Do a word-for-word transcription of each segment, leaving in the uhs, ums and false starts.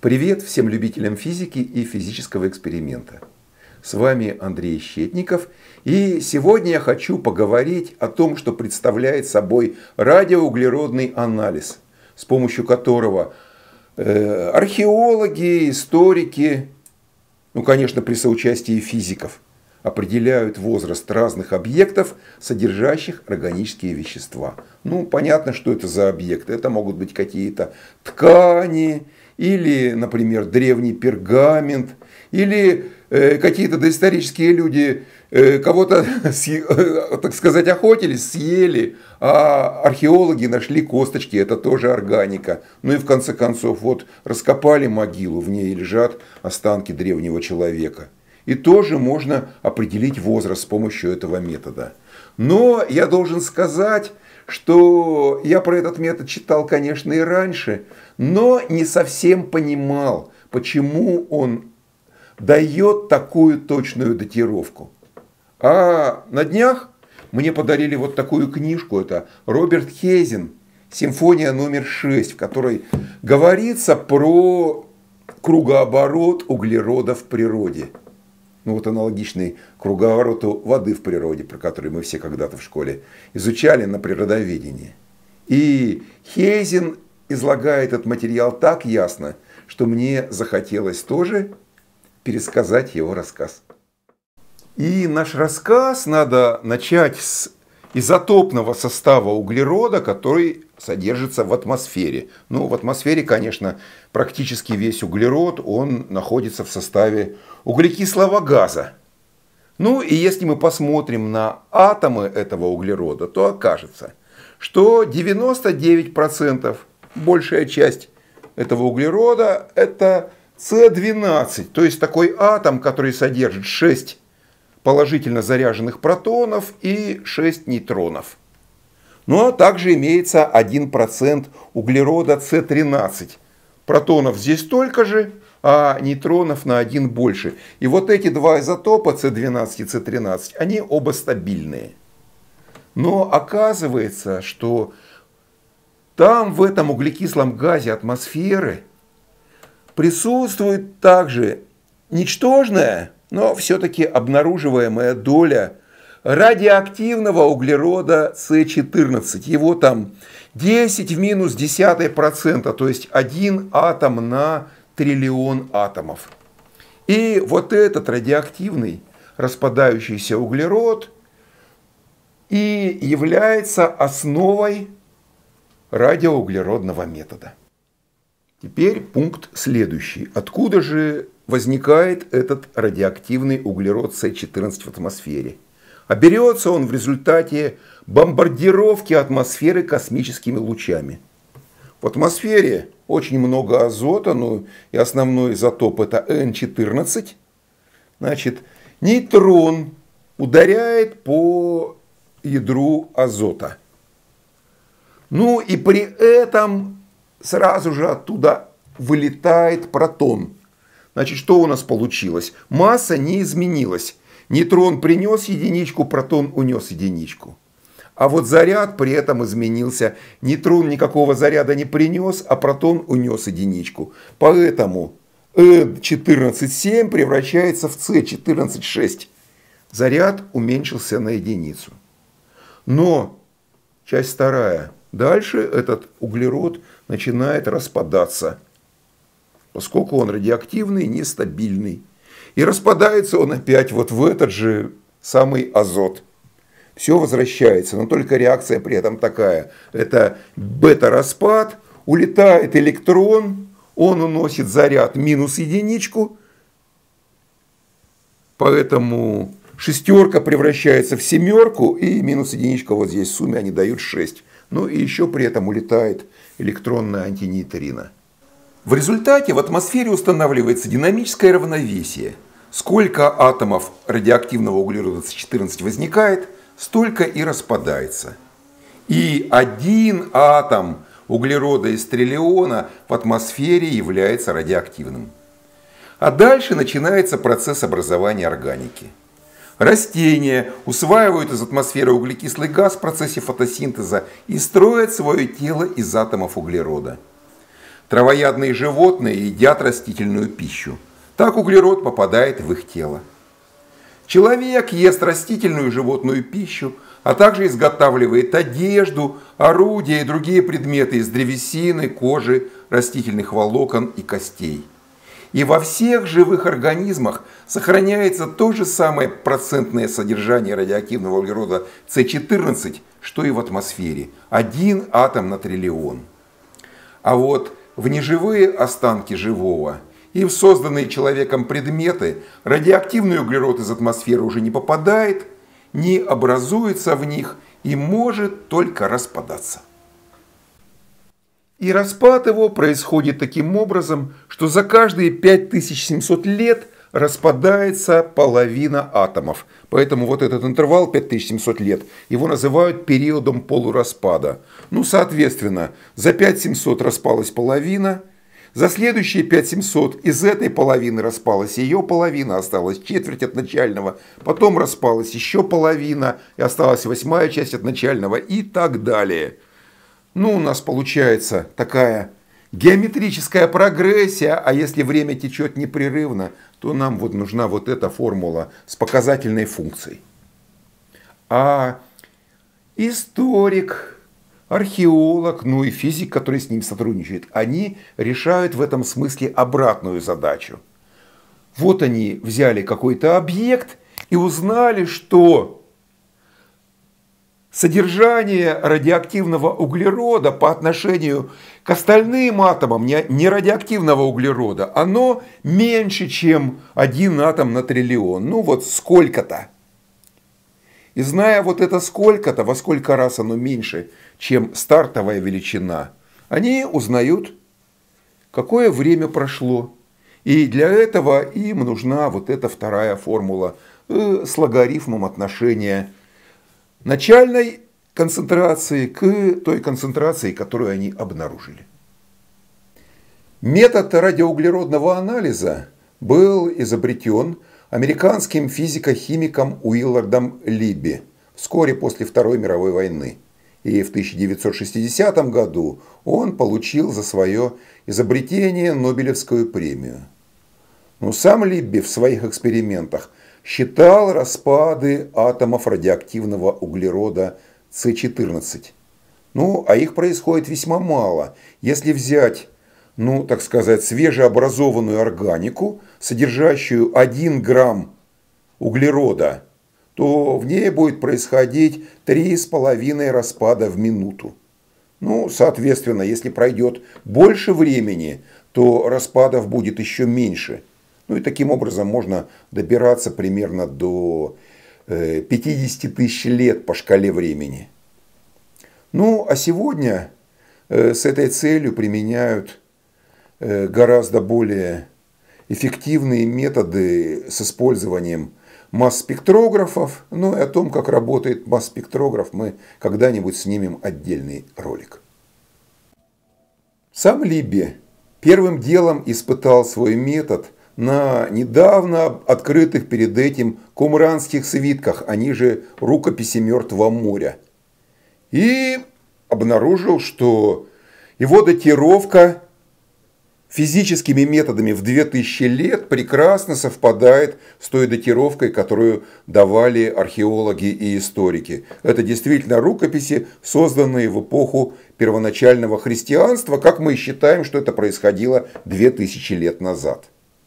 Привет всем любителям физики и физического эксперимента. С вами Андрей Щетников, и сегодня я хочу поговорить о том, что представляет собой радиоуглеродный анализ, с помощью которого э, археологи, историки, ну, конечно, при соучастии физиков, определяют возраст разных объектов, содержащих органические вещества. Ну, понятно, что это за объекты. Это могут быть какие-то ткани, или, например, древний пергамент, или э, какие-то доисторические люди э, кого-то, э, так сказать, охотились, съели, а археологи нашли косточки, это тоже органика. Ну и в конце концов, вот раскопали могилу, в ней лежат останки древнего человека. И тоже можно определить возраст с помощью этого метода. Но я должен сказать, что я про этот метод читал, конечно, и раньше, но не совсем понимал, почему он дает такую точную датировку. А на днях мне подарили вот такую книжку, это Роберт Хейзен, «Симфония номер шесть», в которой говорится про кругооборот углерода в природе. Ну вот аналогичный круговороту воды в природе, про который мы все когда-то в школе изучали на природоведении. И Хейзен излагает этот материал так ясно, что мне захотелось тоже пересказать его рассказ. И наш рассказ надо начать с изотопного состава углерода, который содержится в атмосфере. Ну, в атмосфере, конечно, практически весь углерод, он находится в составе углекислого газа. Ну, и если мы посмотрим на атомы этого углерода, то окажется, что девяносто девять процентов, большая часть этого углерода, это С двенадцать, то есть такой атом, который содержит шесть положительно заряженных протонов и шесть нейтронов. Ну а также имеется один процент углерода С тринадцать. Протонов здесь столько же, а нейтронов на один больше. И вот эти два изотопа, С двенадцать и С тринадцать, они оба стабильные. Но оказывается, что там, в этом углекислом газе атмосферы, присутствует также ничтожная, но все-таки обнаруживаемая доля радиоактивного углерода С четырнадцать. Его там десять в минус десятый процента, то есть один атом на триллион атомов. И вот этот радиоактивный распадающийся углерод и является основой радиоуглеродного метода. Теперь пункт следующий. Откуда же возникает этот радиоактивный углерод С четырнадцать в атмосфере? А берется он в результате бомбардировки атмосферы космическими лучами. В атмосфере очень много азота, ну и основной изотоп это Н четырнадцать. Значит, нейтрон ударяет по ядру азота. Ну и при этом сразу же оттуда вылетает протон. Значит, что у нас получилось? Масса не изменилась. Нейтрон принес единичку, протон унес единичку. А вот заряд при этом изменился. Нейтрон никакого заряда не принес, а протон унес единичку. Поэтому Н четырнадцать семь превращается в С четырнадцать шесть. Заряд уменьшился на единицу. Но, часть вторая. Дальше этот углерод начинает распадаться, поскольку он радиоактивный, нестабильный. И распадается он опять вот в этот же самый азот. Все возвращается, но только реакция при этом такая. Это бета-распад, улетает электрон, он уносит заряд минус единичку, поэтому шестерка превращается в семерку, и минус единичка вот здесь в сумме они дают шесть. Ну и еще при этом улетает электронная антинейтрино. В результате в атмосфере устанавливается динамическое равновесие. Сколько атомов радиоактивного углерода С четырнадцать возникает, столько и распадается. И один атом углерода из триллиона в атмосфере является радиоактивным. А дальше начинается процесс образования органики. Растения усваивают из атмосферы углекислый газ в процессе фотосинтеза и строят свое тело из атомов углерода. Травоядные животные едят растительную пищу. Так углерод попадает в их тело. Человек ест растительную и животную пищу, а также изготавливает одежду, орудия и другие предметы из древесины, кожи, растительных волокон и костей. И во всех живых организмах сохраняется то же самое процентное содержание радиоактивного углерода С четырнадцать, что и в атмосфере. Один атом на триллион. А вот в неживые останки живого и в созданные человеком предметы радиоактивный углерод из атмосферы уже не попадает, не образуется в них и может только распадаться. И распад его происходит таким образом, что за каждые пять тысяч семьсот лет распадается половина атомов. Поэтому вот этот интервал пять тысяч семьсот лет, его называют периодом полураспада. Ну, соответственно, за пять тысяч семьсот распалась половина, за следующие пять тысяч семьсот из этой половины распалась ее половина, осталась четверть от начального, потом распалась еще половина, и осталась восьмая часть от начального и так далее. Ну, у нас получается такая геометрическая прогрессия, а если время течет непрерывно, то нам вот нужна вот эта формула с показательной функцией. А историк, археолог, ну и физик, который с ним сотрудничает, они решают в этом смысле обратную задачу. Вот они взяли какой-то объект и узнали, что содержание радиоактивного углерода по отношению к остальным атомам нерадиоактивного углерода, оно меньше, чем один атом на триллион. Ну вот сколько-то. И зная вот это сколько-то, во сколько раз оно меньше, чем стартовая величина, они узнают, какое время прошло. И для этого им нужна вот эта вторая формула э, с логарифмом отношения начальной концентрации к той концентрации, которую они обнаружили. Метод радиоуглеродного анализа был изобретен американским физико-химиком Уиллардом Либби вскоре после Второй мировой войны. И в тысяча девятьсот шестидесятом году он получил за свое изобретение Нобелевскую премию. Но сам Либби в своих экспериментах считал распады атомов радиоактивного углерода С четырнадцать. Ну, а их происходит весьма мало. Если взять, ну, так сказать, свежеобразованную органику, содержащую один грамм углерода, то в ней будет происходить три с половиной распада в минуту. Ну, соответственно, если пройдет больше времени, то распадов будет еще меньше. Ну и таким образом можно добираться примерно до пятидесяти тысяч лет по шкале времени. Ну, а сегодня с этой целью применяют гораздо более эффективные методы с использованием масс-спектрографов. Ну и о том, как работает масс-спектрограф, мы когда-нибудь снимем отдельный ролик. Сам Либби первым делом испытал свой метод на недавно открытых перед этим кумранских свитках, они же рукописи Мертвого моря. И обнаружил, что его датировка физическими методами в две тысячи лет прекрасно совпадает с той датировкой, которую давали археологи и историки. Это действительно рукописи, созданные в эпоху первоначального христианства, как мы считаем, что это происходило две тысячи лет назад.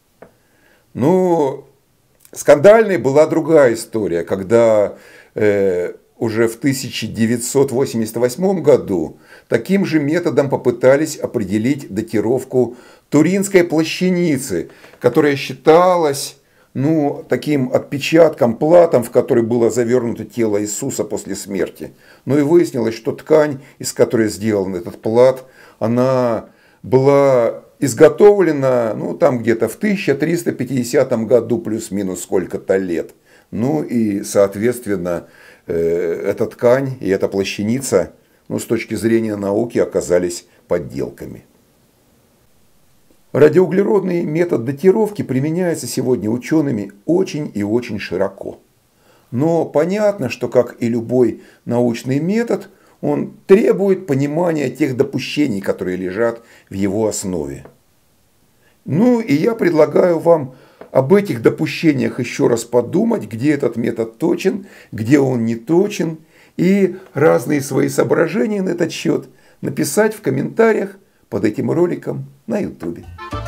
Ну, скандальной была другая история, когда э, уже в тысяча девятьсот восемьдесят восьмом году таким же методом попытались определить датировку Туринской плащаницы, которая считалась, ну, таким отпечатком, платом, в который было завернуто тело Иисуса после смерти. Ну и выяснилось, что ткань, из которой сделан этот плат, она была изготовлена, ну, там где-то в тысяча триста пятидесятом году плюс-минус сколько-то лет. Ну и, соответственно, эта ткань и эта плащаница, ну, с точки зрения науки, оказались подделками. Радиоуглеродный метод датировки применяется сегодня учеными очень и очень широко. Но понятно, что, как и любой научный метод, он требует понимания тех допущений, которые лежат в его основе. Ну и я предлагаю вам об этих допущениях еще раз подумать, где этот метод точен, где он не точен, и разные свои соображения на этот счет написать в комментариях под этим роликом на ютубе.